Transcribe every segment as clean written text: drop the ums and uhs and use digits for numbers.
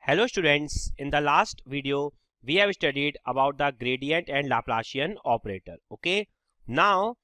Hello students, in the last video we have studied about the gradient and Laplacian operator. Okay, now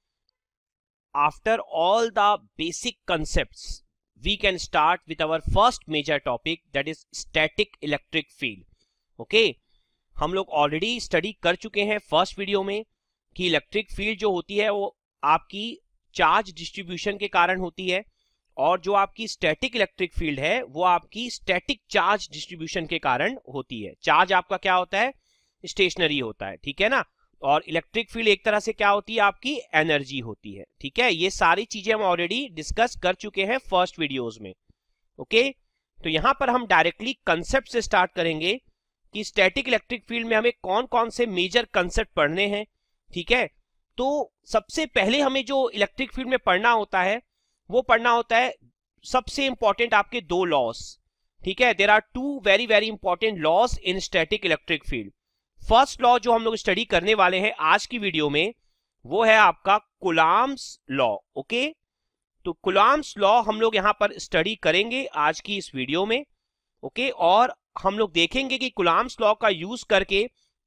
after all the basic concepts we can start with our first major topic, that is static electric field. Okay, हम लोग already study कर चुके हैं first video में कि electric field जो होती है वो आपकी चार्ज डिस्ट्रीब्यूशन के कारण होती है, और जो आपकी स्टैटिक इलेक्ट्रिक फील्ड है वो आपकी स्टैटिक चार्ज डिस्ट्रीब्यूशन के कारण होती है। चार्ज आपका क्या होता है, स्टेशनरी होता है, ठीक है ना, और इलेक्ट्रिक फील्ड एक तरह से क्या होती है, आपकी एनर्जी होती है। ठीक है, ये सारी चीजें हम ऑलरेडी डिस्कस कर चुके हैं फर्स्ट वीडियोस में। ओके, तो यहां पर हम डायरेक्टली कंसेप्ट से स्टार्ट करेंगे कि स्टैटिक इलेक्ट्रिक फील्ड में हमें कौन कौन से मेजर कंसेप्ट पढ़ने हैं। ठीक है, तो सबसे पहले हमें जो इलेक्ट्रिक फील्ड में पढ़ना होता है वो पढ़ना होता है सबसे इंपॉर्टेंट आपके दो लॉस। ठीक है, there are two very very important laws in static electric field. First law जो हम लोग स्टडी करने वाले हैं आज की वीडियो में वो है आपका कुलाम्स लॉ। ओके, तो कुलाम्स लॉ हम लोग यहां पर स्टडी करेंगे आज की इस वीडियो में। ओके, और हम लोग देखेंगे कि कुलाम्स लॉ का यूज करके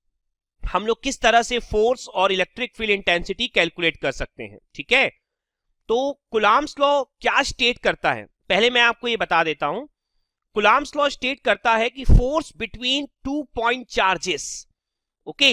हम लोग किस तरह से फोर्स और इलेक्ट्रिक फील्ड इंटेंसिटी कैलकुलेट कर सकते हैं। ठीक है, तो कुलाम्स लॉ क्या स्टेट करता है, पहले मैं आपको ये बता देता हूं। कुलाम्स लॉ स्टेट करता है कि force between 2 point charges. Okay,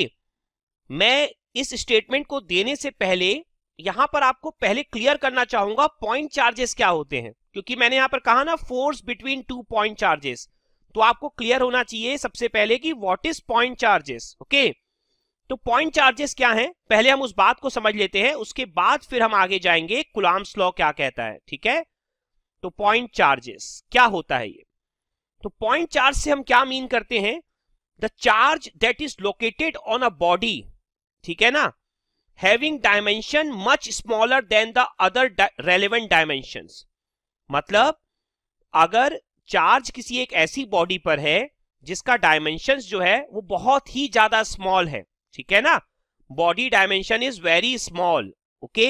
मैं इस स्टेटमेंट को देने से पहले यहां पर आपको पहले क्लियर करना चाहूंगा पॉइंट चार्जेस क्या होते हैं, क्योंकि मैंने यहां पर कहा ना फोर्स बिटवीन 2 पॉइंट चार्जेस, तो आपको क्लियर होना चाहिए सबसे पहले कि what is point charges. Okay, तो पॉइंट चार्जेस क्या हैं, पहले हम उस बात को समझ लेते हैं, उसके बाद फिर हम आगे जाएंगे कुलाम्स लॉ क्या कहता है। ठीक है, तो पॉइंट चार्जेस क्या होता है ये, तो पॉइंट चार्ज से हम क्या मीन करते हैं, the charge that is located on a body, ठीक है ना, having dimension much smaller than the other relevant dimensions. मतलब अगर चार्ज किसी एक ऐसी बॉडी पर है जिसका डायमेंशंस जो है वो बहुत ही ज्यादा स्मॉल है, ठीक है ना, body dimension is very small, okay,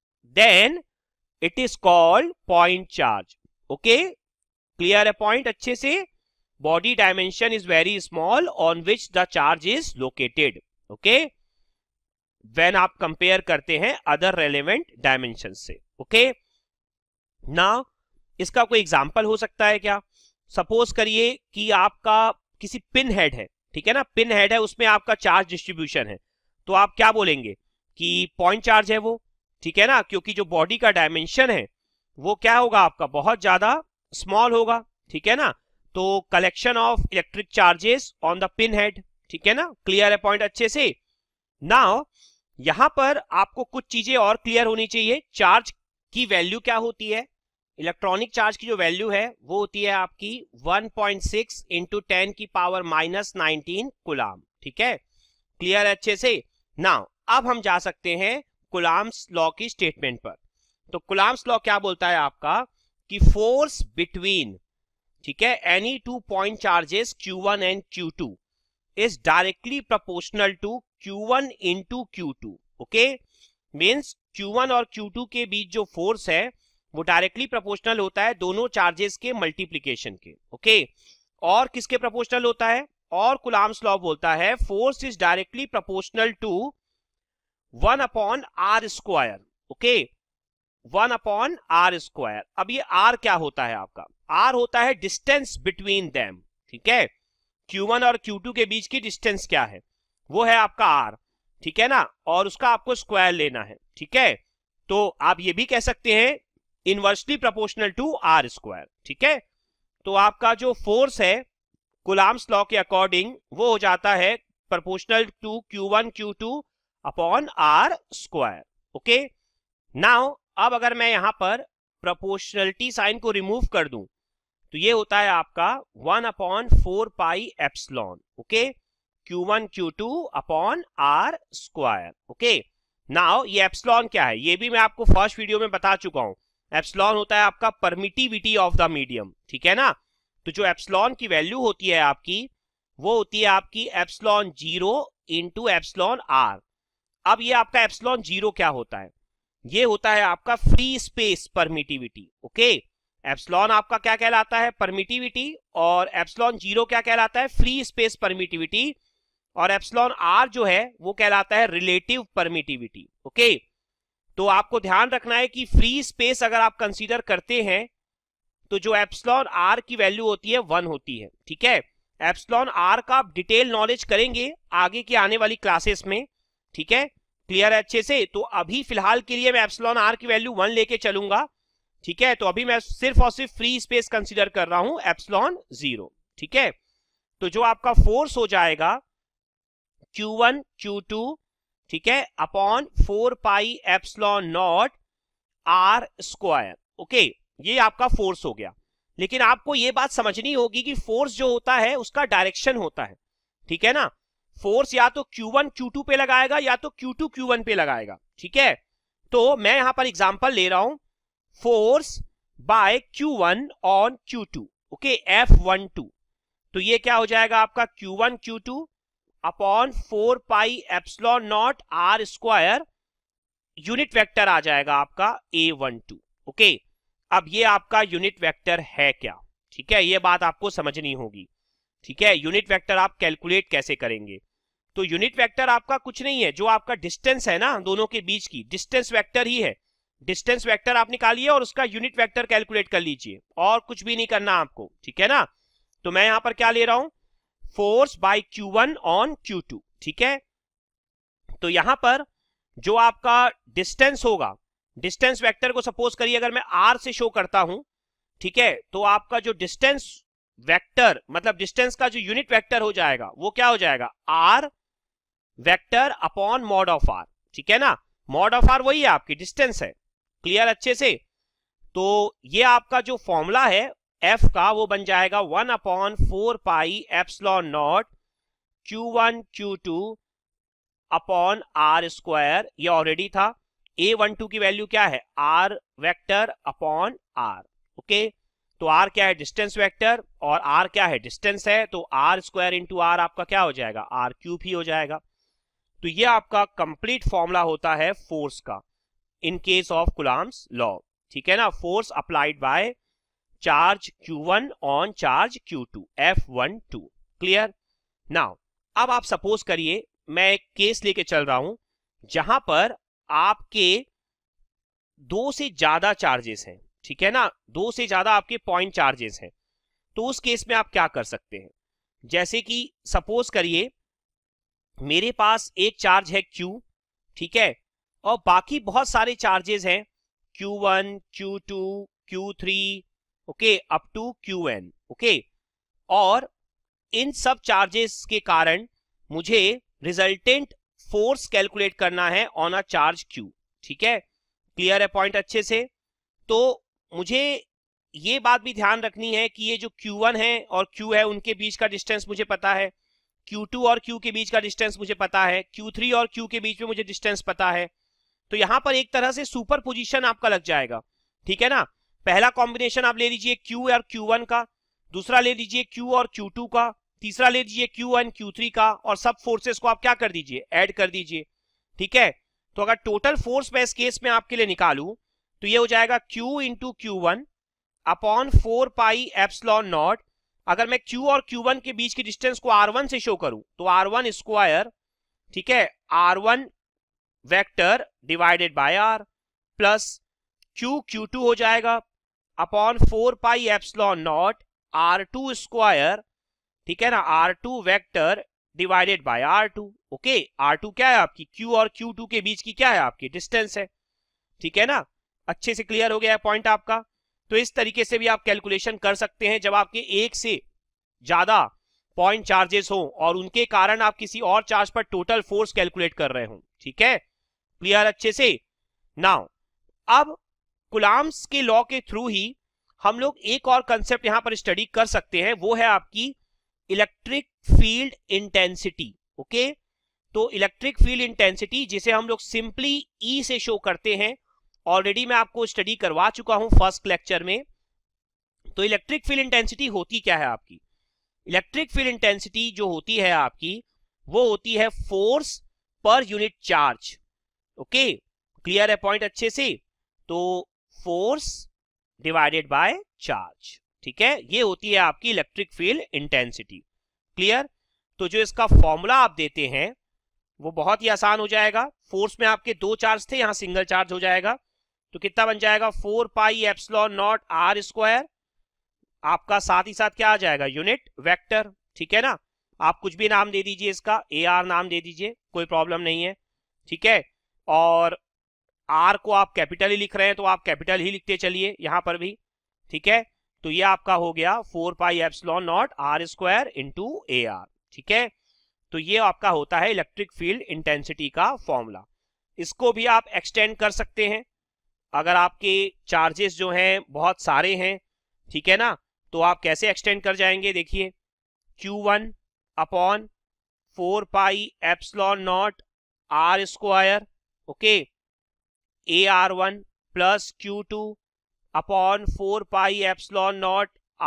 then it is called point charge. Okay, clear है पॉइंट अच्छे से, body dimension is very small on which the charge is located. Okay, when आप कंपेयर करते हैं अदर रेलेवेंट डायमेंशन से। Okay, now इसका कोई example हो सकता है क्या, सपोज करिए कि आपका किसी पिन हेड है, ठीक है ना, पिन हेड है, उसमें आपका चार्ज डिस्ट्रीब्यूशन है, तो आप क्या बोलेंगे कि पॉइंट चार्ज है वो, ठीक है ना, क्योंकि जो बॉडी का डायमेंशन है वो क्या होगा आपका बहुत ज्यादा स्मॉल होगा। ठीक है ना, तो collection of electric charges on the pin head, ठीक है ना, क्लियर है पॉइंट अच्छे से। नाउ यहां पर आपको कुछ चीजें और क्लियर होनी चाहिए, चार्ज की वैल्यू क्या होती है, इलेक्ट्रॉनिक चार्ज की जो वैल्यू है वो होती है आपकी 1.6 इंटू 10 की पावर -19 कुलाम। ठीक है, क्लियर है अच्छे से। नाउ अब हम जा सकते हैं कुलाम्स लॉ की स्टेटमेंट पर। तो कुलाम्स लॉ क्या बोलता है आपका कि फोर्स बिटवीन, ठीक है, any 2 point charges Q1 and Q2 is directly proportional to Q1 into Q2। Okay, means Q1 और Q2 के बीच जो फोर्स है वो डायरेक्टली प्रोपोर्शनल होता है दोनों चार्जेस के मल्टीप्लीकेशन के। ओके, और किसके प्रोपोर्शनल होता है, और कुलाम्स लॉ बोलता है force is directly proportional to 1/r²। Okay, 1/r²। अब ये r क्या होता है आपका, r होता है डिस्टेंस बिटवीन देम। ठीक है, Q1 और Q2 के बीच की डिस्टेंस क्या है, वो है आपका r, ठीक है ना, और उसका आपको स्क्वायर लेना है। ठीक है, तो आप ये भी कह सकते हैं इनवर्सली प्रोपोर्शनल टू r²। ठीक है, तो आपका जो फोर्स है कुलाम्स लॉ के अकॉर्डिंग वो हो जाता है proportional to Q1 Q2 upon r²। Okay, now अब अगर मैं यहां पर प्रोपोर्शनलिटी साइन को रिमूव कर दूं तो ये होता है आपका 1/4 pi epsilon. Okay, Q1 Q2 upon r²। Okay, now ये एप्सिलॉन क्या है, ये भी मैं आपको फर्स्ट वीडियो में बता चुका हूं, एप्सिलॉन होता है आपका परमिटिविटी ऑफ द मीडियम। ठीक है ना, तो जो एप्सिलॉन की वैल्यू होती है आपकी वो होती है आपकी एप्सिलॉन 0 इंटू एप्सिलॉन r। अब ये आपका एप्सिलॉन 0 क्या होता है, ये होता है आपका free space permittivity. Okay, epsilon आपका क्या कहलाता है, परमिटिविटी, और एप्सिलॉन 0 क्या कहलाता है, फ्री स्पेस परमिटिविटी, और एप्सिलॉन आर जो है वो कहलाता है रिलेटिव परमिटिविटी। ओके, तो आपको ध्यान रखना है कि फ्री स्पेस अगर आप कंसीडर करते हैं तो जो एप्सिलॉन आर की वैल्यू होती है 1 होती है। ठीक है, एप्सिलॉन आर का आप डिटेल नॉलेज करेंगे आगे की आने वाली क्लासेस में। ठीक है, क्लियर है अच्छे से। तो अभी फिलहाल के लिए मैं एप्सिलॉन आर की वैल्यू 1 लेके चलूंगा। ठीक है, तो अभी मैं सिर्फ और सिर्फ फ्री स्पेस कंसीडर कर रहा हूं एप्सिलॉन 0। ठीक है, तो जो आपका फोर्स हो जाएगा Q1 Q2, ठीक है, upon 4 pi epsilon not R square. Okay, ये आपका फोर्स हो गया। लेकिन आपको ये बात समझनी होगी कि फोर्स जो होता है उसका डायरेक्शन होता है। ठीक है ना, फोर्स या तो Q1 Q2 पे लगाएगा या तो Q2 Q1 पे लगाएगा। ठीक है, तो मैं यहां पर एग्जांपल ले रहा हूं, force by Q1 on Q2, okay, F12। तो ये क्या हो जाएगा आपका Q1 Q2 upon 4 pi epsilon not R square, unit vector आ जाएगा आपका A12। ओके, अब ये आपका यूनिट वेक्टर है क्या? ठीक है, ये बात आपको समझनी होगी। ठीक है, यूनिट वेक्टर आप कैलकुलेट कैसे करेंगे? तो यूनिट वेक्टर आपका कुछ नहीं है, जो आपका डिस्टेंस है ना दोनों के बीच की, डिस्टेंस वेक्टर ही है। डिस्टेंस वेक्टर आप निकालिए और उसका यूनिट वेक्टर कैलकुलेट कर लीजिए, और कुछ भी नहीं करना आपको। ठीक है ना, तो मैं यहां पर क्या ले रहा हूं, force by Q1 on Q2। ठीक है, तो यहां पर जो आपका डिस्टेंस होगा, डिस्टेंस वेक्टर को सपोज करिए अगर मैं R से शो करता हूं, ठीक है, तो आपका जो डिस्टेंस वेक्टर मतलब डिस्टेंस का जो यूनिट वेक्टर हो जाएगा वो क्या हो जाएगा, R vector upon mod of R। ठीक है ना, मॉड ऑफ R वही है, आपकी डिस्टेंस है। क्लियर अच्छे से? तो ये आपका जो फॉर्मूला है F का वो बन जाएगा 1/4 pi epsilon nought Q1 Q2 upon R square. ये ऑलरेडी था। A12 की वैल्यू क्या है, R vector upon R। Okay, तो R क्या है, डिस्टेंस वेक्टर, और R क्या है, डिस्टेंस है, तो R स्क्वायर इंटू R आपका क्या हो जाएगा, R क्यूब ही हो जाएगा। तो ये आपका कंप्लीट फॉर्मूला होता है फोर्स का in case of Coulomb's law. ठीक है ना, force applied by charge Q1 on charge Q2 F12। Clear? Now अब आप सपोज करिए मैं एक केस लेके चल रहा हूं जहां पर आपके 2 से ज्यादा चार्जेस हैं। ठीक है ना, 2 से ज्यादा आपके पॉइंट चार्जेस हैं। तो उस केस में आप क्या कर सकते हैं, जैसे कि सपोज करिए मेरे पास एक चार्ज है Q, ठीक है, और बाकी बहुत सारे चार्जेस हैं Q1 Q2 Q3, okay, up to Qn। Okay, और इन सब चार्जेस के कारण मुझे रिजल्टेंट फोर्स कैलकुलेट करना है ऑन अ चार्ज Q। ठीक है, क्लियर है पॉइंट अच्छे से? तो मुझे ये बात भी ध्यान रखनी है कि ये जो Q1 है और Q है उनके बीच का डिस्टेंस मुझे पता है, Q2 और Q के बीच का डिस्टेंस मुझे पता है, Q3 और Q के बीच में मुझे डिस्टेंस पता है। तो यहां पर एक तरह से सुपर पोजिशन आपका लग जाएगा। ठीक है ना, पहला कॉम्बिनेशन आप ले लीजिए Q और Q1 का, दूसरा ले लीजिए Q और Q2 का, तीसरा ले लीजिए Q1 Q3 का, और सब फोर्सेस को आप क्या कर दीजिए, ऐड कर दीजिए। ठीक है, तो अगर टोटल फोर्स मैं इस केस में आपके लिए निकालूं तो ये हो जाएगा Q into Q1 upon 4 pi epsilon naught. अगर मैं Q और Q1 के बीच की डिस्टेंस को R1 से शो करूं तो R1 स्क्वायर, ठीक है, R1 vector divided by R, plus Q2 हो जाएगा upon 4 pi epsilon naught R2 square, ठीक है ना, R2 vector divided bye R2। Okay, R2 क्या है आपकी, Q और Q2 के बीच की क्या है, आपकी डिस्टेंस है। ठीक है ना, अच्छे से क्लियर हो गया है पॉइंट आपका? तो इस तरीके से भी आप कैलकुलेशन कर सकते हैं जब आपके एक से ज्यादा पॉइंट चार्जेस हो और उनके कारण आप किसी और चार्ज पर टोटल फोर्स कैलकुलेट कर रहे हो। ठीक है, क्लियर अच्छे से? नाउ अब कुलाम्स के लॉ के थ्रू ही हम लोग एक और कंसेप्ट यहां पर स्टडी कर सकते हैं, वो है आपकी इलेक्ट्रिक फील्ड इंटेंसिटी। ओके, तो इलेक्ट्रिक फील्ड इंटेंसिटी जिसे हम लोग सिंपली E से शो करते हैं, ऑलरेडी मैं आपको स्टडी करवा चुका हूं फर्स्ट लेक्चर में। तो इलेक्ट्रिक फील्ड इंटेंसिटी होती क्या है आपकी, इलेक्ट्रिक फील्ड इंटेंसिटी जो होती है आपकी वो होती है फोर्स पर यूनिट चार्ज। ओके, क्लियर है पॉइंट अच्छे से? तो फोर्स डिवाइडेड बाय चार्ज। ठीक है, ये होती है आपकी इलेक्ट्रिक फील्ड इंटेंसिटी। क्लियर? तो जो इसका फॉर्मूला आप देते हैं वो बहुत ही आसान हो जाएगा। फोर्स में आपके दो चार्ज थे, यहां सिंगल चार्ज हो जाएगा, तो कितना बन जाएगा 4 pi epsilon not R square, आपका साथ ही साथ क्या आ जाएगा यूनिट वेक्टर। ठीक है ना, आप कुछ भी नाम दे दीजिए, इसका ए आर नाम दे दीजिए, कोई प्रॉब्लम नहीं है। ठीक है, और आर को आप कैपिटल ही लिख रहे हैं तो आप कैपिटल ही लिखते चलिए यहां पर भी। ठीक है, तो ये आपका हो गया 4 pi epsilon not R square into A R. ठीक है, तो ये आपका होता है इलेक्ट्रिक फील्ड इंटेंसिटी का फॉर्मूला। इसको भी आप एक्सटेंड कर सकते हैं अगर आपके चार्जेस जो हैं बहुत सारे हैं। ठीक है ना, तो आप कैसे एक्सटेंड कर जाएंगे, देखिए Q1 upon 4 pi epsilon not R square, okay, AR1 plus Q2 upon 4 pi epsilon naught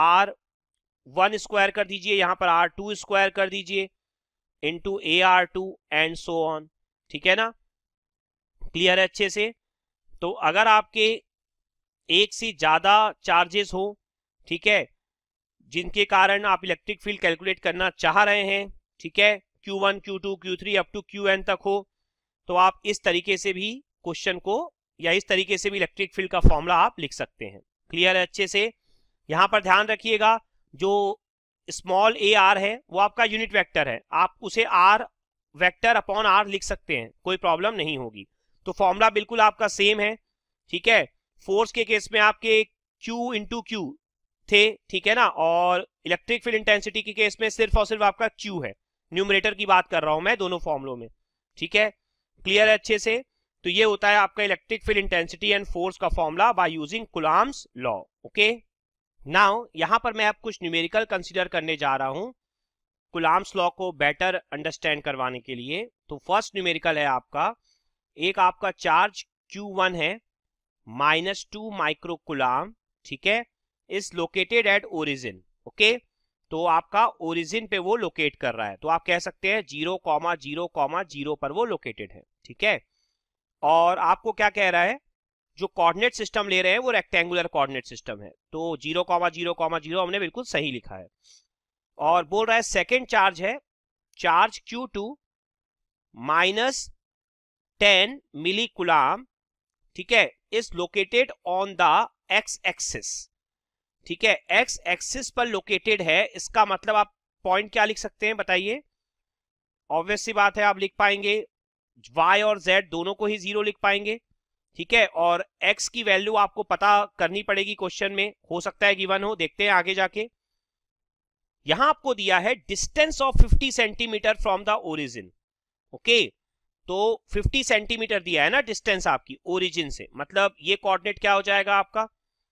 R1 square कर दीजिए, यहां पर R2 स्क्वायर कर दीजिए into AR2 and so on. ठीक है ना, क्लियर है अच्छे से? तो अगर आपके एक से ज्यादा चार्जेस हो, ठीक है, जिनके कारण आप इलेक्ट्रिक फील्ड कैलकुलेट करना चाह रहे हैं, ठीक है, Q1 Q2 Q3 up to Qn तक हो, तो आप इस तरीके से भी क्वेश्चन को या इस तरीके से भी इलेक्ट्रिक फील्ड का फॉर्मूला आप लिख सकते हैं। क्लियर है अच्छे से? यहां पर ध्यान रखिएगा, जो स्मॉल ए आर है वो आपका यूनिट वेक्टर है, आप उसे आर वेक्टर अपॉन आर लिख सकते हैं, कोई प्रॉब्लम नहीं होगी। तो फॉर्मूला बिल्कुल आपका सेम है। ठीक है, फोर्स के केस में आपके Q इंटू क्यू थे, ठीक है ना, और इलेक्ट्रिक फील्ड इंटेंसिटी के केस में सिर्फ और सिर्फ आपका Q है। न्यूमरेटर की बात कर रहा हूं मैं दोनों फॉर्मुलों में। ठीक है, क्लियर है अच्छे से? तो ये होता है आपका electric field intensity and force का formula by using Coulomb's law. Okay, now यहां पर मैं अब कुछ न्यूमेरिकल कंसीडर करने जा रहा हूं कुलाम्स लॉ को बेटर अंडरस्टैंड करवाने के लिए। तो फर्स्ट न्यूमेरिकल है आपका, एक आपका चार्ज Q1 है -2 माइक्रो कुलाम, ठीक है, is located at origin. Okay, तो आपका ओरिजिन पे वो लोकेट कर रहा है, तो आप कह सकते हैं 0,0,0 पर वो लोकेटेड है। ठीक है, और आपको क्या कह रहा है, जो कोऑर्डिनेट सिस्टम ले रहे हैं वो रेक्टेंगुलर कोऑर्डिनेट सिस्टम है, तो 0,0,0 हमने बिल्कुल सही लिखा है। और बोल रहा है सेकेंड चार्ज है चार्ज Q2 -10 मिली कुलाम, ठीक है, is located on the X axis. ठीक है, एक्स एक्सिस पर लोकेटेड है, इसका मतलब आप पॉइंट क्या लिख सकते हैं बताइए? ऑब्वियस सी बात है, आप लिख पाएंगे y और z दोनों को ही 0 लिख पाएंगे। ठीक है, और x की वैल्यू आपको पता करनी पड़ेगी, क्वेश्चन में हो सकता है गिवन हो, देखते हैं आगे जाके। यहां आपको दिया है distance of 50 centimetre from the origin. Okay, तो 50 सेंटीमीटर दिया है ना डिस्टेंस आपकी ओरिजिन से, मतलब ये कोऑर्डिनेट क्या हो जाएगा आपका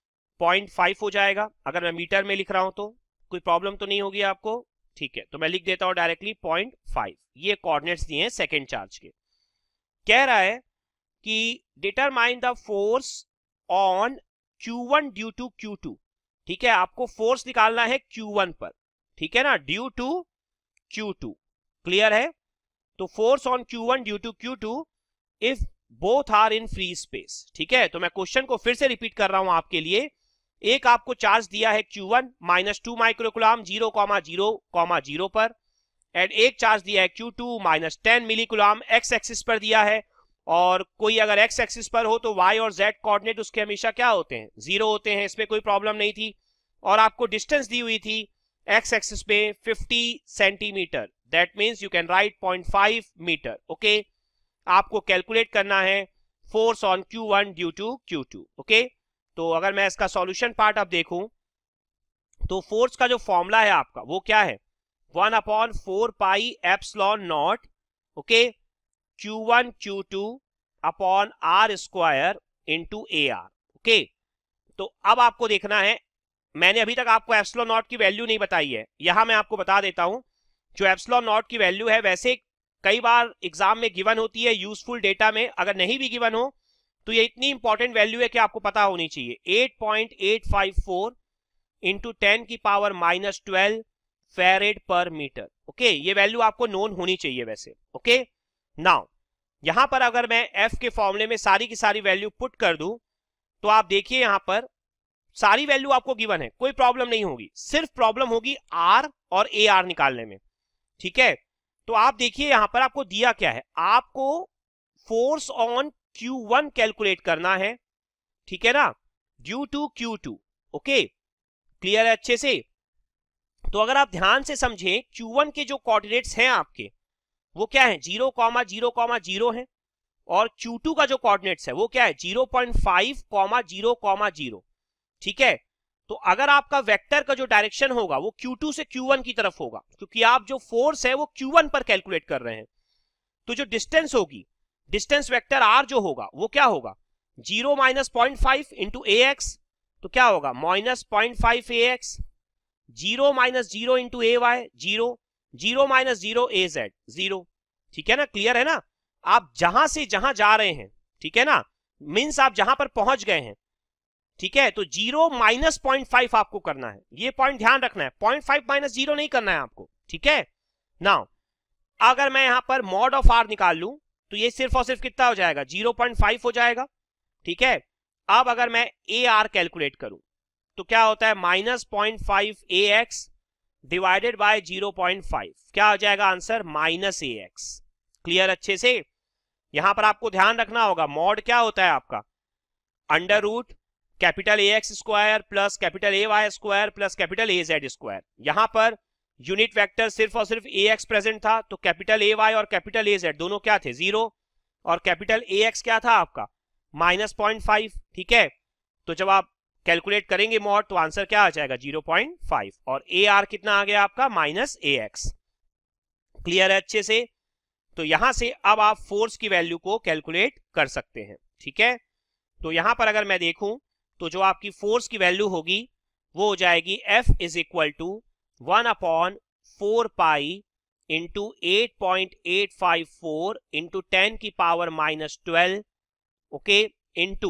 0.5 हो जाएगा। अगर मैं मीटर में लिख रहा हूं तो कोई प्रॉब्लम तो नहीं होगी आपको? ठीक है, तो मैं लिख देता हूं डायरेक्टली 0.5। ये कोऑर्डिनेट्स दिए हैं सेकेंड चार्ज के। कह रहा है कि determine the force on Q1 due to Q2। ठीक है, आपको फोर्स निकालना है Q1 पर, ठीक है ना, ड्यू टू Q2। क्लियर है? तो force on Q1 due to Q2 if both are in free space. ठीक है, तो मैं क्वेश्चन को फिर से रिपीट कर रहा हूं आपके लिए। एक आपको चार्ज दिया है Q1 -2 माइक्रोकुलाम 0,0,0 पर, एंड एक चार्ज दिया है Q2 -10 मिलीकुलाम एक्स एक्सिस पर दिया है, और कोई अगर एक्स एक्सिस पर हो तो y और z कोऑर्डिनेट उसके हमेशा क्या होते हैं 0 होते हैं, इसमें कोई प्रॉब्लम नहीं थी। और आपको डिस्टेंस दी हुई थी एक्स एक्सिस पे 50 centimetre, that means you can write 0.5 metre. Okay, आपको कैलकुलेट करना है force on Q1 due to Q2। Okay, तो अगर मैं इसका सॉल्यूशन पार्ट अब देखूं तो फोर्स का जो फॉर्मूला है आपका वो क्या है 1/4 pi epsilon naught, okay, Q1 Q2 upon R square into AR। Okay, तो अब आपको देखना है, मैंने अभी तक आपको एप्सिलॉन नॉट की वैल्यू नहीं बताई है, यहां मैं आपको बता देता हूं। जो एप्सिलॉन नॉट की वैल्यू है वैसे कई बार एग्जाम में गिवन होती है, यूजफुल डेटा में अगर नहीं भी गिवन हो तो ये इतनी इंपॉर्टेंट वैल्यू है कि आपको पता होनी चाहिए। 8.854 इंटू 10 की पावर -12 फेरेड पर मीटर। ओके, ये वैल्यू आपको नोन होनी चाहिए वैसे। ओके, नाउ यहां पर अगर मैं F के फॉर्मूले में सारी की सारी वैल्यू पुट कर दूं तो आप देखिए यहां पर सारी वैल्यू आपको गिवन है, कोई प्रॉब्लम नहीं होगी, सिर्फ प्रॉब्लम होगी आर और ए आर निकालने में। ठीक है, तो आप देखिए यहां पर आपको दिया क्या है, आपको फोर्स ऑन Q1 कैलकुलेट करना है, ठीक है ना, due to Q2। Okay, clear है अच्छे से। तो अगर आप ध्यान से समझें, Q1 के जो कोऑर्डिनेट्स हैं आपके वो क्या है, 0,0,0 है, और Q2 का जो कोऑर्डिनेट्स है वो क्या है, 0.5,0,0। ठीक है, तो अगर आपका वेक्टर का जो डायरेक्शन होगा वो Q2 से Q1 की तरफ होगा, क्योंकि आप जो फोर्स है वो Q1 पर कैलकुलेट कर रहे हैं। तो जो डिस्टेंस होगी, डिस्टेंस वेक्टर R जो होगा वो क्या होगा, 0 माइनस 0.5 इंटू AX, तो क्या होगा -0.5 AX, 0 minus 0 into AY 0, 0 minus 0 AZ 0। ठीक है ना, क्लियर है ना। आप जहां से जहां जा रहे हैं, ठीक है ना, मीन्स आप जहां पर पहुंच गए हैं, ठीक है, तो 0 माइनस 0.5 आपको करना है, ये पॉइंट ध्यान रखना है, 0.5 माइनस 0 नहीं करना है आपको। ठीक है, नाउ अगर मैं यहां पर मॉड ऑफ आर निकाल लूं तो ये सिर्फ और सिर्फ कितना हो जाएगा, 0.5 हो जाएगा। ठीक है, अब अगर मैं ए आर कैलकुलेट करूं तो क्या होता है, -0.5 AX डिवाइडेड बाय 0.5, क्या हो जाएगा आंसर, -AX। क्लियर अच्छे से। यहां पर आपको ध्यान रखना होगा, मॉड क्या होता है आपका, under root capital AX square plus capital AY square plus capital AZ square. यहां पर यूनिट वेक्टर सिर्फ और सिर्फ AX प्रेजेंट था, तो कैपिटल AY और कैपिटल AZ दोनों क्या थे, 0, और कैपिटल AX क्या था आपका, -0.5। ठीक है, तो जब आप कैलकुलेट करेंगे मॉड तो आंसर क्या आ जाएगा, 0.5, और AR कितना आ गया आपका, -AX। क्लियर है अच्छे से। तो यहां से अब आप फोर्स की वैल्यू को कैलकुलेट कर सकते हैं। ठीक है, तो यहां पर अगर मैं देखूं तो जो आपकी फोर्स की वैल्यू होगी वो हो जाएगी F is equal to 1/4 pi into 8.854 into 10 की पावर -12, ओके, इंटू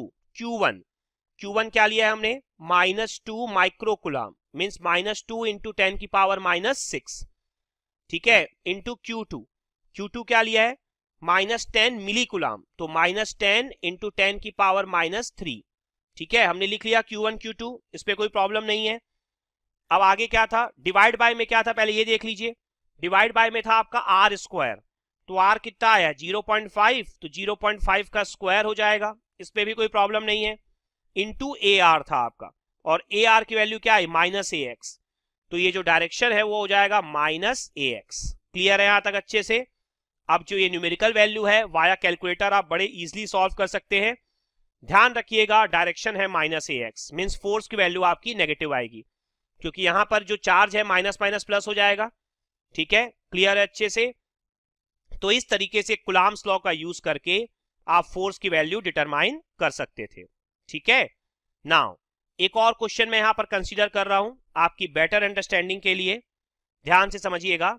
Q1 क्या लिया है हमने, -2 माइक्रो कूलम, मीन्स -2 इंटू 10 की पावर -6। ठीक है, इंटू Q2 क्या लिया है, -10 मिली कूलम, तो -10 इंटू 10 की पावर -3। ठीक है, हमने लिख लिया Q1 Q2, इस पे कोई प्रॉब्लम नहीं है। अब आगे क्या था, डिवाइड बाय में क्या था, पहले ये देख लीजिए, डिवाइड बाय में था आपका आर स्क्वायर, तो आर कितना आया 0.5, तो 0.5 का स्क्वायर हो जाएगा, इस पे भी कोई प्रॉब्लम नहीं है। इंटू ए आर था आपका, और ए आर की वैल्यू क्या है, -AX, तो ये जो डायरेक्शन है वो हो जाएगा -AX। क्लियर है यहां तक अच्छे से। अब जो ये न्यूमेरिकल वैल्यू है वाया कैलकुलेटर आप बड़े इजीली सॉल्व कर सकते हैं। ध्यान रखिएगा, डायरेक्शन है -AX, मीन्स फोर्स की वैल्यू आपकी नेगेटिव आएगी, क्योंकि यहां पर जो चार्ज है माइनस माइनस प्लस हो जाएगा। ठीक है, क्लियर है अच्छे से। तो इस तरीके से कुलाम्स लॉ का यूज करके आप फोर्स की वैल्यू डिटरमाइन कर सकते थे। ठीक है, नाउ एक और क्वेश्चन मैं यहां पर कंसीडर कर रहा हूं आपकी बेटर अंडरस्टैंडिंग के लिए, ध्यान से समझिएगा।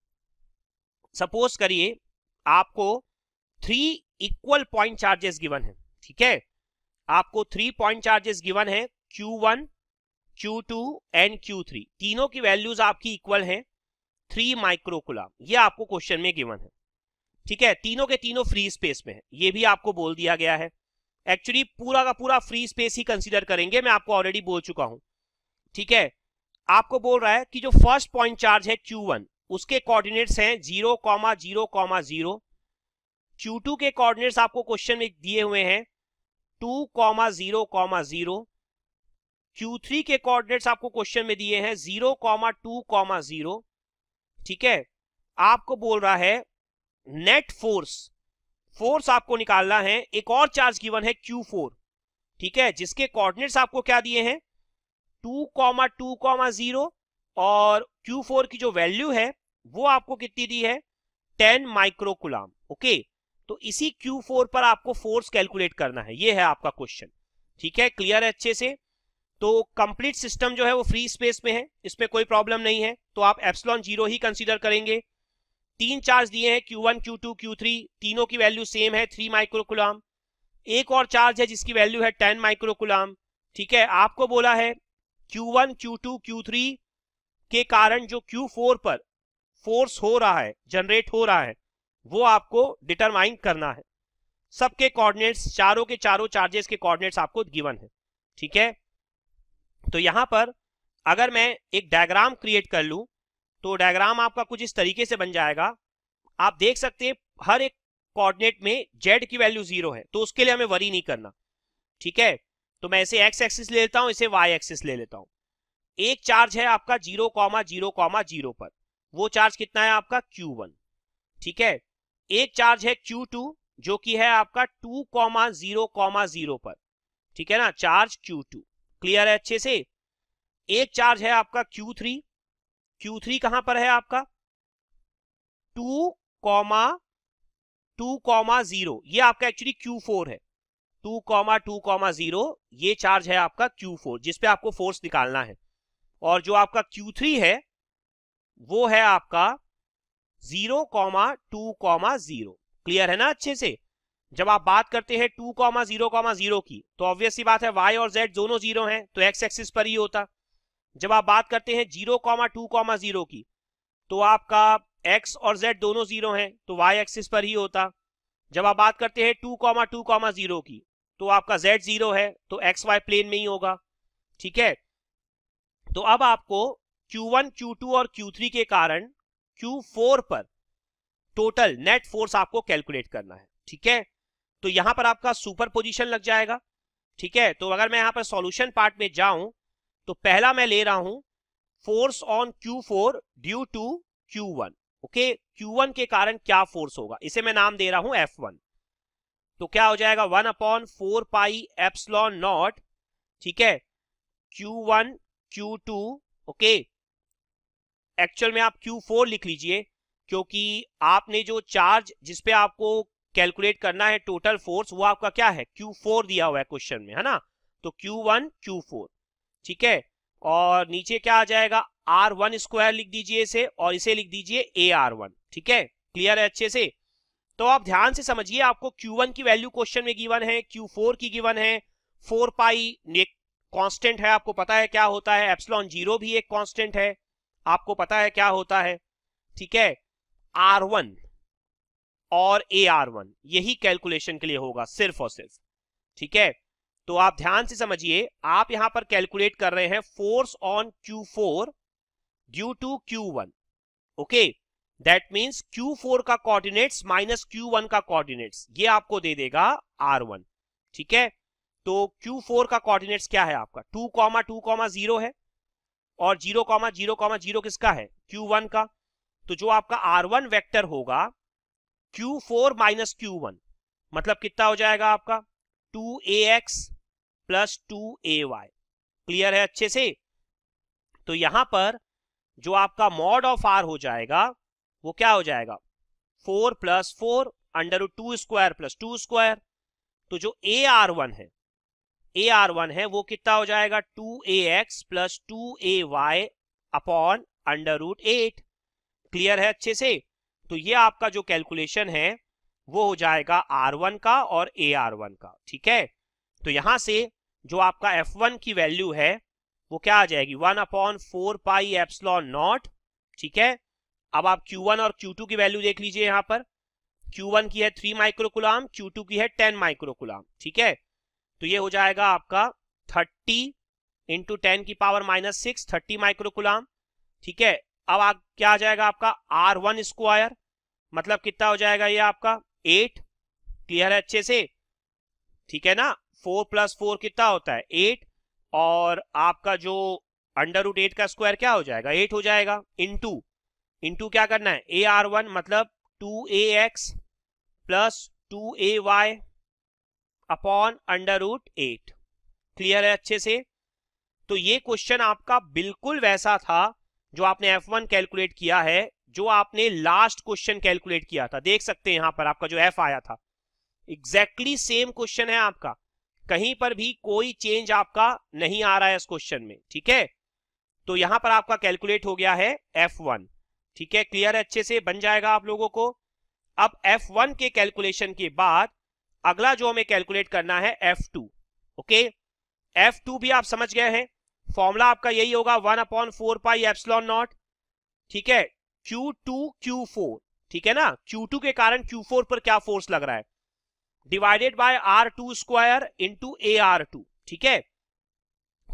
सपोज करिए आपको 3 इक्वल पॉइंट चार्जेस गिवन है। ठीक है, आपको 3 पॉइंट चार्जेस गिवन है, Q1, Q2 एंड Q3, तीनों की वैल्यूज आपकी इक्वल हैं 3 माइक्रो कूलम, ये आपको क्वेश्चन में गिवन है। ठीक है, तीनों के तीनों फ्री स्पेस में है, ये भी आपको बोल दिया गया है। एक्चुअली पूरा का पूरा फ्री स्पेस ही कंसीडर करेंगे, मैं आपको ऑलरेडी बोल चुका हूं। ठीक है, आपको बोल रहा है कि जो फर्स्ट पॉइंट चार्ज है Q1, उसके कोऑर्डिनेट्स हैं 0,0,0। Q2 के कोऑर्डिनेट्स आपको क्वेश्चन में दिए हुए हैं 2,0,0। Q3 के कोऑर्डिनेट्स आपको क्वेश्चन में दिए हैं 0,2,0। ठीक है, आपको बोल रहा है नेट फोर्स आपको निकालना है, एक और चार्ज गिवन है Q4, ठीक है, जिसके कोऑर्डिनेट्स आपको क्या दिए हैं 2,2,0, और Q4 की जो वैल्यू है वो आपको कितनी दी है 10 माइक्रो कूलम। ओके, तो इसी Q4 पर आपको फोर्स कैलकुलेट करना है, ये है आपका क्वेश्चन। ठीक है, क्लियर है अच्छे से। तो कंप्लीट सिस्टम जो है वो फ्री स्पेस में है, इसमें कोई प्रॉब्लम नहीं है, तो आप एप्सिलॉन 0 ही कंसीडर करेंगे। 3 चार्ज दिए हैं Q1, Q2, Q3, तीनों की वैल्यू सेम है 3 माइक्रो कूलम। एक और चार्ज है जिसकी वैल्यू है 10 माइक्रो कूलम। ठीक है, आपको बोला है Q1, Q2, Q3 के कारण जो Q4 पर फोर्स हो रहा है, जनरेट हो रहा है, वो आपको डिटरमाइन करना है। सबके कोऑर्डिनेट्स, चारों के चारों चार्जेस के कोऑर्डिनेट्स आपको गिवन है। ठीक है, तो यहां पर अगर मैं एक डायग्राम क्रिएट कर लूं तो डायग्राम आपका कुछ इस तरीके से बन जाएगा। आप देख सकते हैं हर एक कोऑर्डिनेट में z की वैल्यू 0 है, तो उसके लिए हमें वरी नहीं करना, ठीक है। तो मैं इसे x एक्सिस ले लेता हूं, इसे y एक्सिस ले लेता हूं। एक चार्ज है आपका 0,0,0 पर, वो चार्ज कितना है आपका Q1, ठीक है। एक चार्ज है Q2 जो कि है आपका 2,0,0 पर, ठीक है ना, चार्ज Q2, क्लियर है अच्छे से। एक चार्ज है आपका Q3, Q3 कहां पर है आपका 2,0, ये आपका एक्चुअली Q4 है, 2,2,0 ये चार्ज है आपका Q4 जिस पे आपको फोर्स निकालना है। और जो आपका Q3 है वो है आपका 0,2,0, क्लियर है ना अच्छे से। जब आप बात करते हैं 2,0,0 की तो ऑब्वियस सी बात है y और z दोनों 0 हैं तो x एक्सिस पर ही होता। जब आप बात करते हैं 0,2,0 की तो आपका x और z दोनों 0 हैं तो y एक्सिस पर ही होता। जब आप बात करते हैं 2,2,0 की तो आपका z 0 है तो x y प्लेन में ही होगा, ठीक है। तो अब आपको Q1, Q2 और Q3 के कारण Q4 पर टोटल नेट फोर्स आपको कैलकुलेट करना है, ठीक है। तो यहां पर आपका सुपर पोजिशन लग जाएगा, ठीक है। तो अगर मैं यहां पर सॉल्यूशन पार्ट में जाऊं तो पहला मैं ले रहा हूं force on Q4 due to Q1, okay. Q1 के कारण क्या फोर्स होगा, इसे मैं नाम दे रहा हूं F1। तो क्या हो जाएगा 1/4 पाई एप्सिलॉन नॉट, ठीक है, Q1 Q2, ओके। एक्चुअल में आप Q4 लिख लीजिए क्योंकि आपने जो चार्ज जिसपे आपको कैलकुलेट करना है टोटल फोर्स वो आपका क्या है Q4 दिया हुआ है क्वेश्चन में, है ना। तो Q1 Q4, ठीक है। और नीचे क्या आ जाएगा R1 स्क्वायर लिख दीजिए इसे और इसे लिख दीजिए AR1, ठीक है, क्लियर है अच्छे से। तो आप ध्यान से समझिए, आपको Q1 की वैल्यू क्वेश्चन में गिवन है, Q4 की गिवन है, 4 पाई एक कांस्टेंट है, आपको पता है क्या होता है, एप्सिलॉन 0 भी एक कांस्टेंट है, आपको पता है क्या होता है, ठीक है। R1 और AR1 यही कैलकुलेशन के लिए होगा सिर्फ और सिर्फ, ठीक है। तो आप ध्यान से समझिए, आप यहां पर कैलकुलेट कर रहे हैं force on Q4 due to Q1, okay. That means Q4 का कोऑर्डिनेट्स माइनस Q1 का कोऑर्डिनेट्स ये आपको दे देगा R1, ठीक है। तो Q4 का कोऑर्डिनेट्स क्या है आपका 2,2,0 है और 0,0,0 किसका है Q1 का। तो जो आपका R1 वेक्टर होगा Q4 माइनस Q1 मतलब कितना हो जाएगा आपका 2AX प्लस 2AY, क्लियर है अच्छे से। तो यहां पर जो आपका मॉड ऑफ R हो जाएगा वो क्या हो जाएगा 4 plus 4 under 2 square plus 2 square. तो जो AR1 है वो कितना हो जाएगा 2AX plus 2AY upon under root 8, clear है अच्छे से। तो ये आपका जो कैलकुलेशन है वो हो जाएगा R1 का और AR1 का, ठीक है। तो यहां से जो आपका F1 की वैल्यू है वो क्या आ जाएगी 1/4 पाई एप्सिलॉन नॉट, ठीक है। अब आप Q1 और Q2 की वैल्यू देख लीजिए, यहां पर Q1 की है 3 माइक्रोकुलाम, Q2 की है 10 माइक्रोकुलाम, ठीक है। तो ये हो जाएगा आपका 30 इंटू 10 की पावर माइनस 6 30 माइक्रोकुलाम, ठीक है। अब आप क्या आ जाएगा आपका R1 स्क्वायर मतलब कितना हो जाएगा ये आपका 8, क्लियर है अच्छे से, ठीक है ना। 4 प्लस 4 कितना होता है 8 और आपका जो अंडर रूट 8 का स्क्वायर क्या हो जाएगा 8 हो जाएगा, इंटू क्या करना है AR1 मतलब 2AX plus 2AY upon under root 8, clear है अच्छे से। तो ये क्वेश्चन आपका बिल्कुल वैसा था जो आपने F1 कैलकुलेट किया है, जो आपने लास्ट क्वेश्चन कैलकुलेट किया था, देख सकते हैं यहां पर आपका जो F आया था एग्जैक्टली सेम क्वेश्चन है आपका, कहीं पर भी कोई चेंज आपका नहीं आ रहा है इस क्वेश्चन में, ठीक है। तो यहां पर आपका कैलकुलेट हो गया है F1, ठीक है, क्लियर है अच्छे से, बन जाएगा आप लोगों को। अब F1 के कैलकुलेशन के बाद अगला जो हमें कैलकुलेट करना है F2, ओके। F2 भी आप समझ गए हैं, फॉर्मूला आपका यही होगा 1/4 पाई एप्सिलॉन नॉट, ठीक है, Q2 Q4, ठीक है ना। Q2 के कारण Q4 पर क्या फोर्स लग रहा है divided by R2 square into AR2, ठीक है।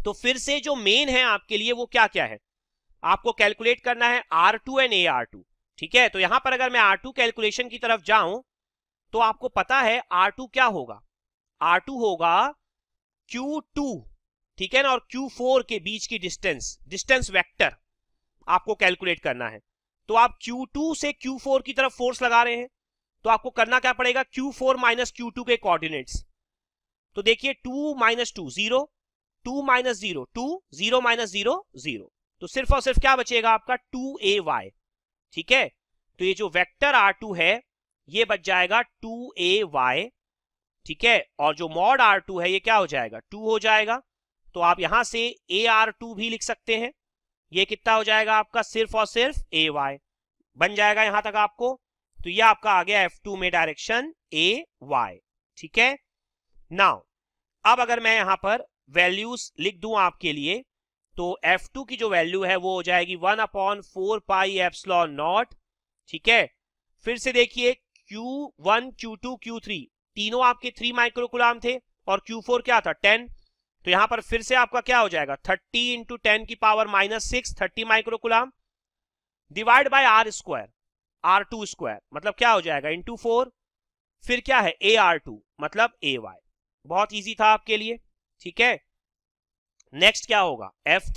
तो फिर से जो मेन है आपके लिए वो क्या क्या है, आपको कैलकुलेट करना है R2 एंड AR2, ठीक है। तो यहां पर अगर मैं R2 कैलकुलेशन की तरफ जाऊं तो आपको पता है R2 क्या होगा, R2 होगा Q2, ठीक है ना, और Q4 के बीच की डिस्टेंस वेक्टर आपको कैलकुलेट करना है। तो आप Q2 से Q4 की तरफ फोर्स लगा रहे हैं, तो आपको करना क्या पड़ेगा, Q4 माइनस Q2 के कोऑर्डिनेट्स। तो देखिए 2 माइनस 2 0, 2 माइनस 0 2, 0 माइनस 0 0, तो सिर्फ और सिर्फ क्या बचेगा आपका 2AY, ठीक है। तो ये जो वेक्टर R2 है ये बच जाएगा 2AY, ठीक है, और जो मॉड R2 है ये क्या हो जाएगा 2 हो जाएगा। तो आप यहां से AR2 भी लिख सकते हैं, ये कितना हो जाएगा आपका सिर्फ और सिर्फ AY बन जाएगा यहां तक आपको। तो ये आपका आ गया F2 में डायरेक्शन AY, ठीक है। नाउ अब अगर मैं यहां पर वैल्यूज लिख दूं आपके लिए, तो F2 की जो वैल्यू है वो हो जाएगी 1/4 पाई एप्सिलॉन नॉट, ठीक है। फिर से देखिए Q1 Q2 Q3 तीनों आपके 3 माइक्रोकुलाम थे और Q4 क्या था 10, तो यहां पर फिर से आपका क्या हो जाएगा 30 इंटू 10 की power -6 30 microcoulomb divide by R square R2 square, मतलब क्या हो जाएगा इंटू 4, फिर क्या है AR2 मतलब AY। बहुत इजी था आपके लिए, ठीक है। नेक्स्ट क्या होगा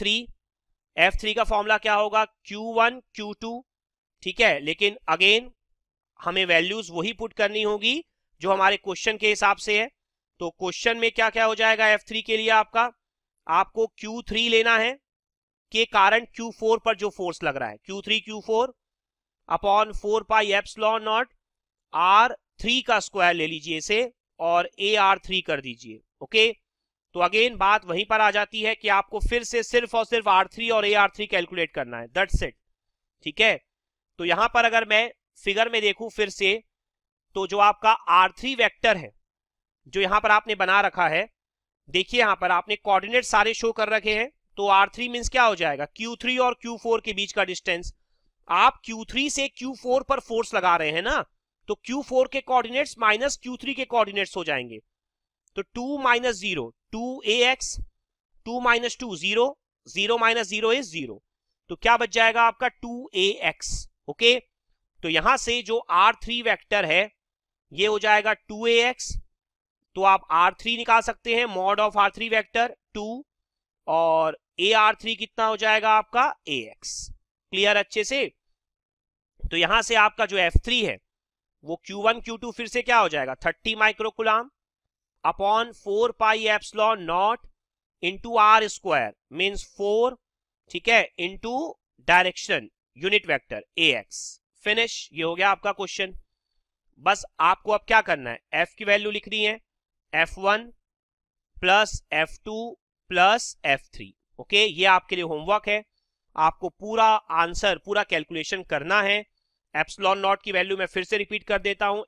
F3 का फॉर्मूला क्या होगा Q1 Q2, ठीक है, लेकिन अगेन हमें वैल्यूज वही पुट करनी होगी जो हमारे क्वेश्चन के हिसाब से है। तो क्वेश्चन में क्या क्या हो जाएगा F3 के लिए आपको Q3 लेना है के कारण Q4 पर जो फोर्स लग रहा है Q3 Q4 upon 4 pi epsilon not R3 का स्क्वायर ले लीजिए इसे और AR3 कर दीजिए, ओके। तो अगेन बात वहीं पर आ जाती है कि आपको फिर से सिर्फ और सिर्फ R3 और AR3 कैलकुलेट करना है, दैट्स इट, ठीक है। तो यहां पर अगर मैं फिगर में देखूं फिर से, तो जो आपका R3 वेक्टर है जो यहां पर आपने बना रखा है, देखिए यहां पर आपने कोऑर्डिनेट सारे शो कर रखे हैं। तो R3 मींस क्या हो जाएगा Q3 और Q4 के बीच का डिस्टेंस। आप Q3 से Q4 पर फोर्स लगा रहे हैं ना, तो Q4 के कोऑर्डिनेट्स माइनस Q3 के कोऑर्डिनेट्स हो जाएंगे। तो 2 minus 0 2AX, 2 minus 2 0, 0 minus 0 is 0, तो क्या बच जाएगा आपका 2AX, ओके। तो यहां से जो R3 वेक्टर है ये हो जाएगा 2AX, तो आप R3 निकाल सकते हैं मॉड ऑफ R3 वेक्टर 2, और AR3 कितना हो जाएगा आपका AX, क्लियर अच्छे से। तो यहां से आपका जो F3 है वो Q1 Q2 फिर से क्या हो जाएगा 30 microcoulomb upon 4 pi epsilon naught into R square means 4, ठीक है, into direction unit vector AX, finish. ये हो गया आपका क्वेश्चन। बस आपको अब क्या करना है, F की वैल्यू लिखनी है F1 plus F2 plus F3, okay. ये आपके लिए होमवर्क है, आपको पूरा आंसर पूरा कैलकुलेशन करना है। एप्सिलॉन नॉट की वैल्यू मैं फिर से रिपीट कर देता हूं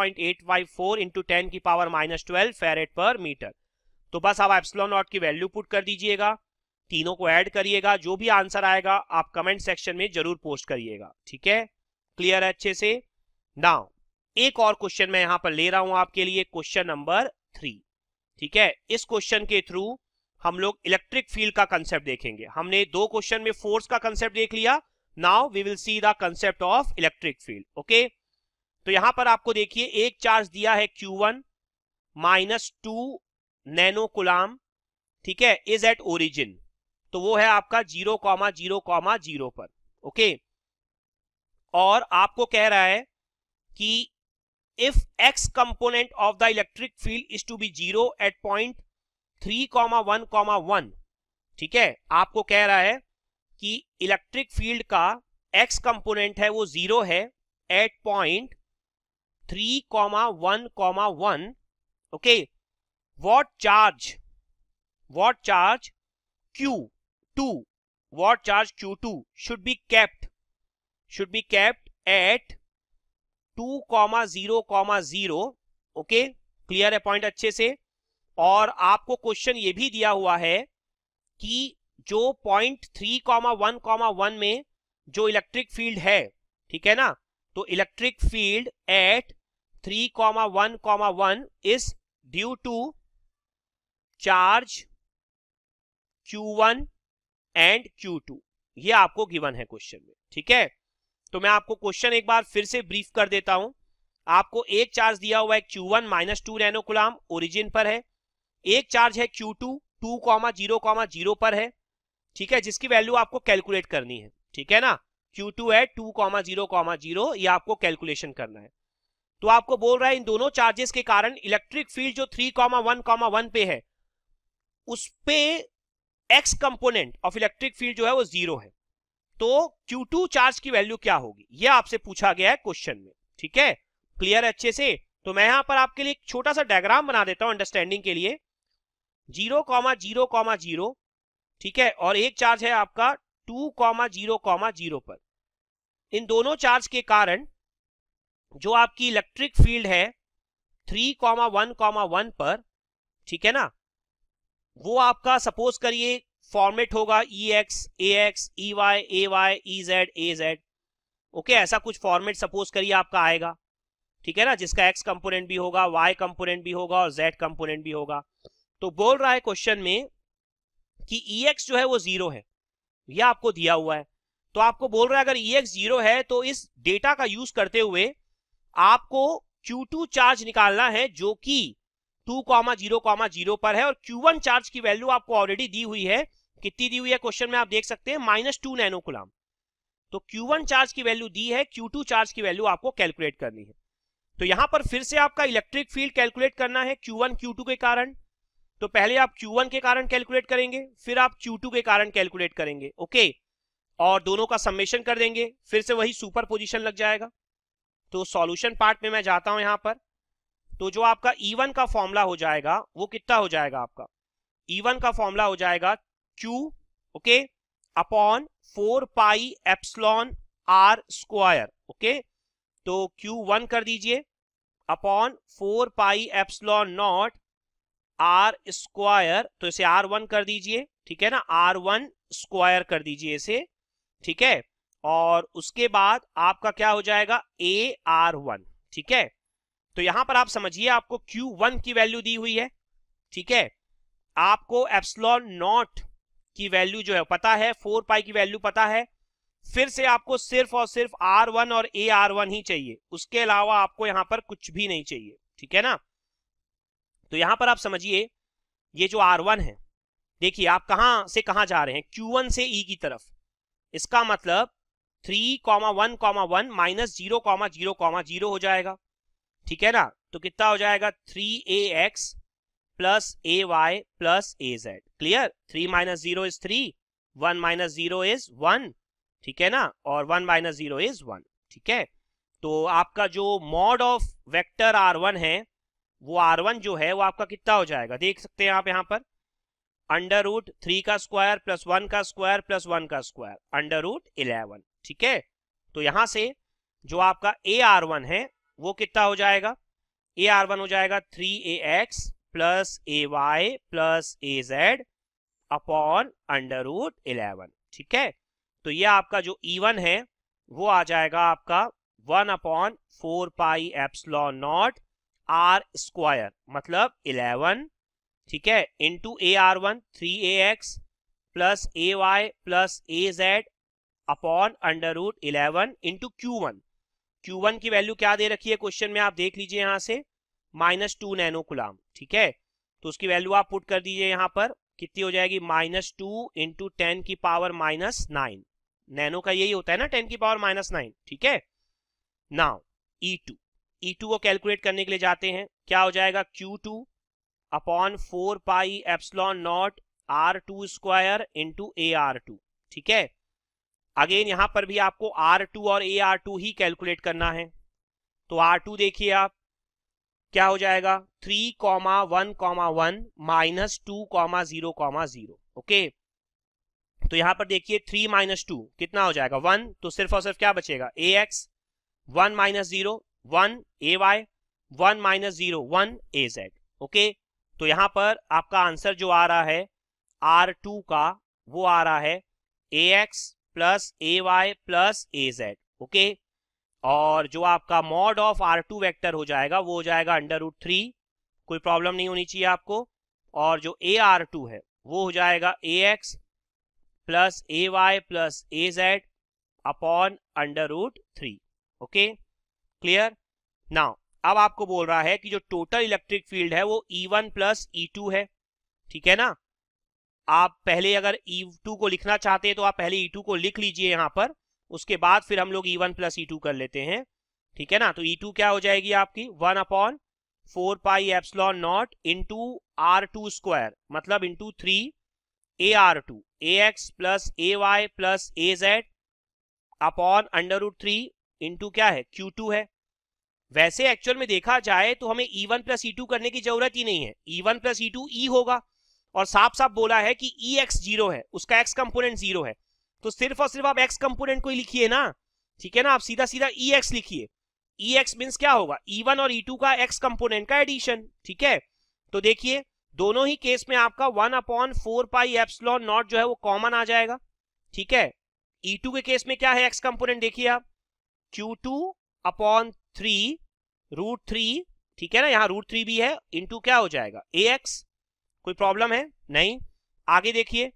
8.854 इंटू 10 की पावर -12 फेरेड पर मीटर। तो बस आप एप्सिलॉन नॉट की वैल्यू पुट कर दीजिएगा, तीनों को ऐड करिएगा, जो भी आंसर आएगा आप कमेंट सेक्शन में जरूर पोस्ट करिएगा, ठीक है, क्लियर है अच्छे से। नाउ एक और क्वेश्चन मैं यहां पर ले रहा हूं आपके लिए, क्वेश्चन नंबर 3, ठीक है। इस क्वेश्चन के थ्रू हम लोग इलेक्ट्रिक फील्ड का कंसेप्ट देखेंगे। हमने दो क्वेश्चन में फोर्स का कंसेप्ट देख लिया, now we will see the concept of electric field, okay. तो यहां पर आपको देखिए एक चार्ज दिया है Q1 -2 नैनो कुलाम, ठीक है, इज एट ओरिजिन, तो वो है आपका 0,0,0 पर, ओके। और आपको कह रहा है कि if x component of the electric field is to be 0 at point 3,1,1, ठीक है, आपको कह रहा है कि इलेक्ट्रिक फील्ड का x कंपोनेंट है वो 0 है at point 3,1,1, okay. What charge Q2 what charge Q2 should be kept at 2,0,0, okay, clear है पॉइंट अच्छे से। और आपको क्वेश्चन ये भी दिया हुआ है कि जो पॉइंट 3,1,1 में जो इलेक्ट्रिक फील्ड है, ठीक है ना, तो electric field at 3,1,1 is due to charge Q1 and Q2, ये आपको गिवन है क्वेश्चन में, ठीक है। तो मैं आपको क्वेश्चन एक बार फिर से ब्रीफ कर देता हूं। आपको एक चार्ज दिया हुआ है Q1 -2 नैनो कूलम ओरिजिन पर है, एक चार्ज है Q2 2,0,0 पर है, ठीक है, जिसकी वैल्यू आपको कैलकुलेट करनी है, ठीक है ना। Q2 है 2,0,0, ये आपको कैलकुलेशन करना है। तो आपको बोल रहा है इन दोनों चार्जेस के कारण इलेक्ट्रिक फील्ड जो 3,1,1 पे है उस पे X component of electric field जो है वो 0 है। तो Q2 चार्ज की वैल्यू क्या होगी, ये आपसे पूछा गया है क्वेश्चन में, ठीक है। क्लियर अच्छे से। तो मैं यहां पर आपके लिए एक छोटा सा डायग्राम बना देता हूं अंडरस्टैंडिंग के लिए। 0,0,0, ठीक है, और एक चार्ज है आपका 2,0,0 पर। इन दोनों चार्ज के कारण जो आपकी इलेक्ट्रिक फील्ड है 3,1,1 पर, ठीक है ना, वो आपका सपोज करिए फॉर्मेट होगा EX, AX, EY, AY, EZ, AZ, okay, ऐसा कुछ फॉर्मेट सपोज करिए आपका आएगा, ठीक है ना, जिसका X कंपोनेंट भी होगा, Y कंपोनेंट भी होगा और Z कंपोनेंट भी होगा। तो बोल रहा है क्वेश्चन में कि EX जो है वो 0 है, ये आपको दिया हुआ है। तो आपको बोल रहा है अगर EX 0 है तो इस डेटा का यूज करते हुए आपको Q2 चार्ज निकालना है जो कि 2,0,0 पर है, और Q1 चार्ज की वैल्यू आपको ऑलरेडी दी हुई है। कितनी दी हुई है क्वेश्चन में आप देख सकते हैं, -2 नैनो कूलम। तो Q1 चार्ज की वैल्यू दी है, Q2 चार्ज की वैल्यू आपको कैलकुलेट करनी है। तो यहां पर फिर से आपका इलेक्ट्रिक फील्ड कैलकुलेट करना है Q1 Q2 के कारण। तो पहले आप Q1 के कारण कैलकुलेट करेंगे, फिर आप Q2 के कारण कैलकुलेट करेंगे, ओके, और दोनों का समेशन कर देंगे, फिर से वही सुपर पोजिशन लग जाएगा। तो सॉल्यूशन पार्ट में मैं जाता हूं यहां पर। तो जो आपका E1 का फॉर्मूला हो जाएगा वो कितना हो जाएगा, आपका E1 का फॉर्मूला हो जाएगा Q, okay, upon 4 pi epsilon R square, okay. तो Q1 कर दीजिए upon 4 pi epsilon naught R square, तो इसे R1 कर दीजिए, ठीक है ना, R1 स्क्वायर कर दीजिए इसे, ठीक है। और उसके बाद आपका क्या हो जाएगा AR1, ठीक है। तो यहां पर आप समझिए आपको Q1 की वैल्यू दी हुई है, ठीक है, आपको एप्सिलॉन नॉट की वैल्यू जो है पता है, 4 पाई की वैल्यू पता है, फिर से आपको सिर्फ और सिर्फ R1 और AR1 ही चाहिए, उसके अलावा आपको यहां पर कुछ भी नहीं चाहिए, ठीक है ना। तो यहां पर आप समझिए ये जो R1 है, देखिए आप कहां से कहां जा रहे हैं, Q1 से E की तरफ, इसका मतलब 3,1,1 माइनस 0,0,0 हो जाएगा, ठीक है ना। तो कितना हो जाएगा 3AX plus AY plus AZ, clear. 3 minus 0 is 3, 1 minus 0 is 1, ठीक है ना, और 1 माइनस 0 इज 1, ठीक है। तो आपका जो मॉड ऑफ वेक्टर R1 है वो R1 जो है वो आपका कितना हो जाएगा, देख सकते हैं आप यहाँ पर, √3 का स्क्वायर प्लस 1 का स्क्वायर प्लस 1 का स्क्वायर, √11, ठीक है। तो यहां से जो आपका AR1 है वो कितना हो जाएगा, AR1 हो जाएगा 3AX plus AY plus AZ upon √11, ठीक है। तो ये आपका जो E1 है वो आ जाएगा आपका 1/4 pi epsilon naught R square, मतलब 11, ठीक है, into AR1 3AX plus AY plus AZ upon √11 into Q1। Q1 की वैल्यू क्या दे रखी है क्वेश्चन में, आप देख लीजिए यहां से -2 नैनो कूलम, ठीक है। तो उसकी वैल्यू आप पुट कर दीजिए यहां पर, कितनी हो जाएगी -2 इंटू 10 की पावर -9, नैनो का यही होता है ना 10 की पावर -9, ठीक है। नाउ E2 को कैलकुलेट करने के लिए जाते हैं, क्या हो जाएगा Q2 upon 4 pi epsilon naught R2 square into AR2, ठीक है। अगेन यहां पर भी आपको R2 और AR2 ही कैलकुलेट करना है। तो R2 देखिए आप क्या हो जाएगा 3,1,1 माइनस 2,0,0, ओके। तो यहां पर देखिए 3 माइनस 2 कितना हो जाएगा 1, तो सिर्फ और सिर्फ क्या बचेगा AX, 1 minus 0 1 AY, 1 minus 0 1 AZ, okay. तो यहां पर आपका आंसर जो आ रहा है R2 का वो आ रहा है AX plus AY plus AZ, okay. और जो आपका मॉड ऑफ R2 वेक्टर हो जाएगा वो हो जाएगा √3, कोई प्रॉब्लम नहीं होनी चाहिए आपको। और जो AR2 है वो हो जाएगा ax plus ay plus az upon √3। Okay, clear. Now अब आपको बोल रहा है कि जो टोटल इलेक्ट्रिक फील्ड है वो E1 प्लस E2 है, ठीक है ना। आप पहले अगर E2 को लिखना चाहते हैं तो आप पहले E2 को लिख लीजिए यहाँ पर, उसके बाद फिर हम लोग E1 प्लस E2 कर लेते हैं, ठीक है ना। तो E2 क्या हो जाएगी आपकी 1/4 pi epsilon naught into R2 square, मतलब into 3 AR2 AX plus AY plus AZ upon √3 into क्या है Q2 है। वैसे एक्चुअल में देखा जाए तो हमें E1 प्लस E2 करने की जरूरत ही नहीं है, E1 प्लस E2 E होगा, और साफ साफ बोला है कि EX 0 है, उसका X कंपोनेंट 0 है, तो सिर्फ और सिर्फ आप X कंपोनेंट को ही लिखिए ना, ठीक है ना। आप सीधा सीधा EX लिखिए, EX मींस क्या होगा E1 और E2 का X कंपोनेंट का एडिशन, ठीक है। तो देखिए दोनों ही केस में आपका 1/4 पाई एप्सिलॉन नॉट जो है वो कॉमन आ जाएगा, ठीक है। E2 के केस में क्या है X कंपोनेंट, देखिए आप Q2/3 √3, ठीक है ना, यहाँ √3 भी है, इंटू क्या हो जाएगा AX। कोई प्रॉब्लम है नहीं। आगे देखिए,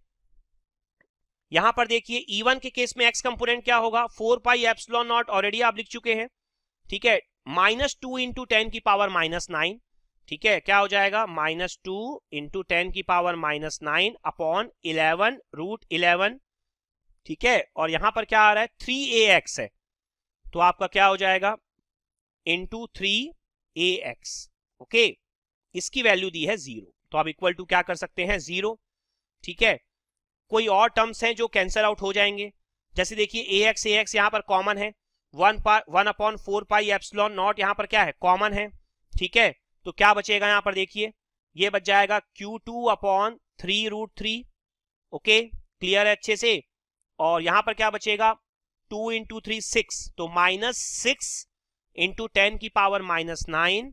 यहां पर देखिए E1 के केस में X कंपोनेंट क्या होगा 4 पाई एप्सिलॉन नॉट, ऑलरेडी आप लिख चुके हैं, ठीक है, -2 इंटू 10 की पावर -9, ठीक है, क्या हो जाएगा -2 इंटू 10 की पावर -9 अपॉन 11 √11, ठीक है। और यहां पर क्या आ रहा है 3AX है, तो आपका क्या हो जाएगा इंटू 3AX। ओके, इसकी वैल्यू दी है 0, तो आप इक्वल टू क्या कर सकते हैं 0, ठीक है। कोई और टर्म्स हैं जो कैंसल आउट हो जाएंगे, जैसे देखिए AX यहाँ पर कॉमन है, 1/4 पाई एप्सिलॉन नॉट यहाँ पर क्या है कॉमन है, ठीक है। तो क्या बचेगा यहाँ पर देखिए, ये बच जाएगा Q2/3 √3। ओके, क्लियर है अच्छे से। और यहाँ पर क्या बचेगा 2 इंटू 3 6, तो -6 इंटू 10 की पावर -9,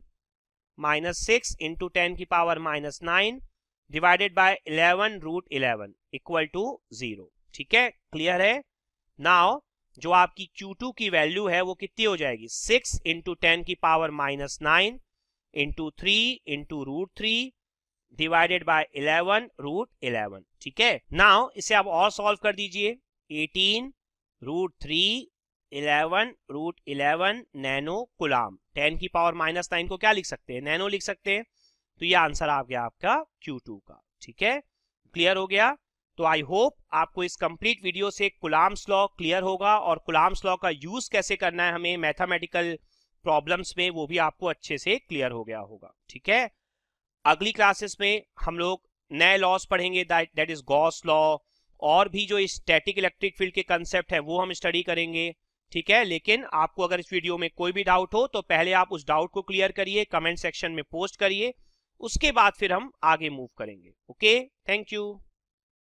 -6 इंटू 10 की power -9 divided by 11 √11 equal to 0, ठीक है, क्लियर है। नाउ जो आपकी Q2 की वैल्यू है वो कितनी हो जाएगी 6 इंटू 10 की power -9 into 3 into √3 divided by 11 √11, ठीक है। नाउ इसे आप और सॉल्व कर दीजिए, 18 √3 11 √11 नैनो कुलाम, 10 की पावर -9 को क्या लिख सकते हैं नैनो लिख सकते हैं, तो ये आंसर आ गया आपका Q2 का, ठीक है, क्लियर हो गया। तो आई होप आपको इस कंप्लीट वीडियो से कुलाम्स लॉ क्लियर होगा, और कुलाम्स लॉ का यूज कैसे करना है हमें मैथमेटिकल प्रॉब्लम्स में वो भी आपको अच्छे से क्लियर हो गया होगा, ठीक है। अगली क्लासेस में हम लोग नए लॉस पढ़ेंगे, दैट इज गॉस लॉ, और भी जो स्टैटिक इलेक्ट्रिक फील्ड के कंसेप्ट है वो हम स्टडी करेंगे, ठीक है। लेकिन आपको अगर इस वीडियो में कोई भी डाउट हो तो पहले आप उस डाउट को क्लियर करिए, कमेंट सेक्शन में पोस्ट करिए, उसके बाद फिर हम आगे मूव करेंगे। Okay, thank you.